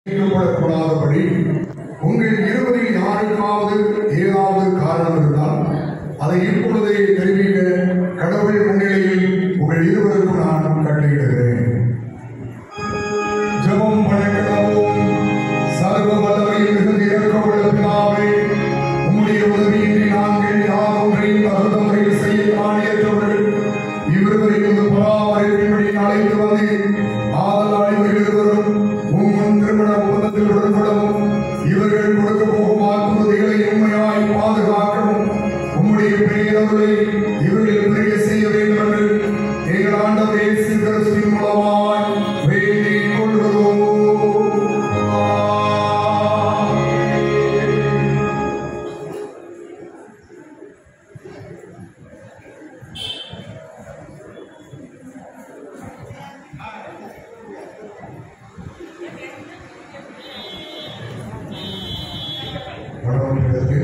கூடாதபடி உங்கள் இருவரில் யாருக்காவது ஏதாவது காரணம் இருந்தால் அதை இப்பொழுதே தெரிவிக்க கடவுள் முன்னிலையில் உங்கள் இருவருக்கும் நான் கட்டளையிடுகிறேன். ஜெபம் பண்ணிடுவோம். சர்வ வல்லமையில் மிகுந்த இரக்கமுள்ள பிதாவே, உம்முடைய உதவியின்றி நாங்கள் யாரொன்றையும் தகுந்த முறையில் செய்ய ஆணையற்றவர்கள் இவர்களையும் பராமரிப்பின்படி அழைத்து வந்தேன். ஆதலால் இவர்கள் இருவரும் உம் திருமண ஒப்பந்தத்தில் உடன்படவும் இவர்கள் கொடுக்க போகும் வாக்குறுதிகளை உண்மையாய் பாதுகாக்கவும் உம்முடைய பேரருளை இவர்கள் பிரிய செய்ய வேண்டும் என்று எங்கள் ஆண்டவர் இயேசு கிறிஸ்துவின் மூலமாய் வேண்டிக் கொள்கிறோம். கடவுளுக்கு